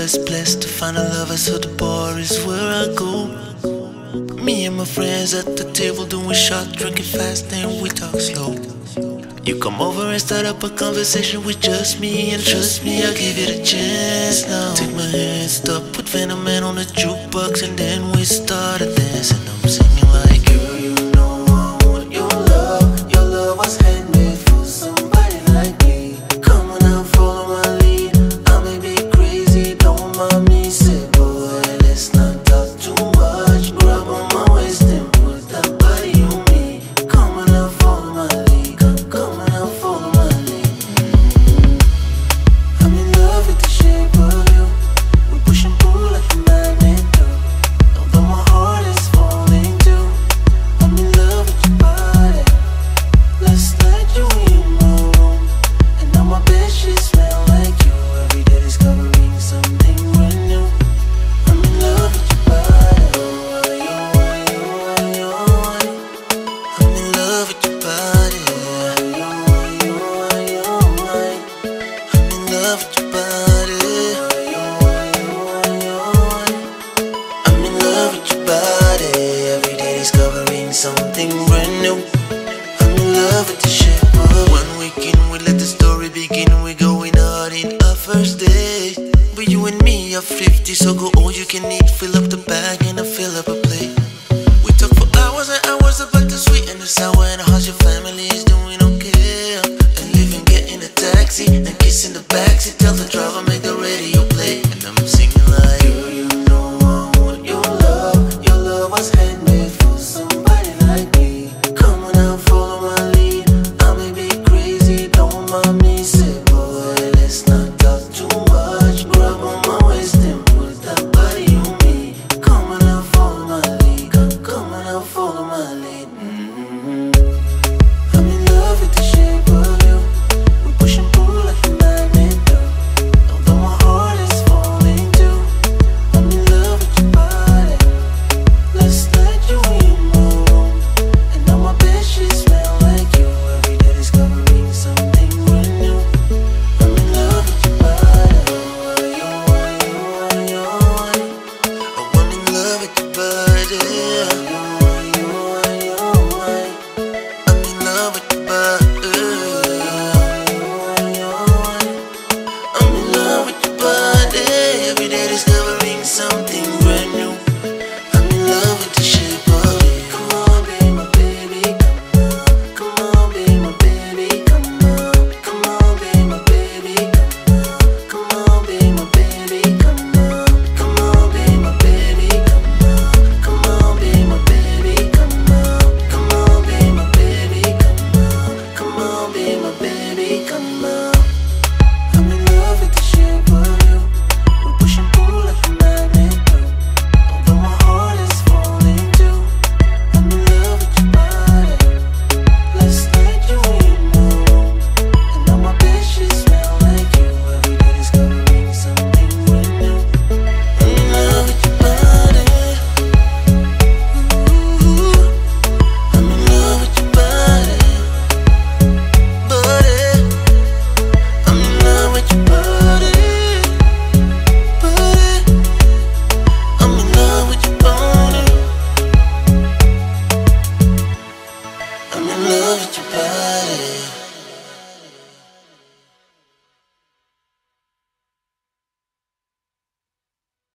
was blessed to find a lover, so the bar is where I go. Me and my friends at the table doing shots, drinking fast and we talk slow. You come over and start up a conversation with just me, and trust me, I'll give it a chance now. Take my hand, stop, put Venom Man on the jukebox, and then we start a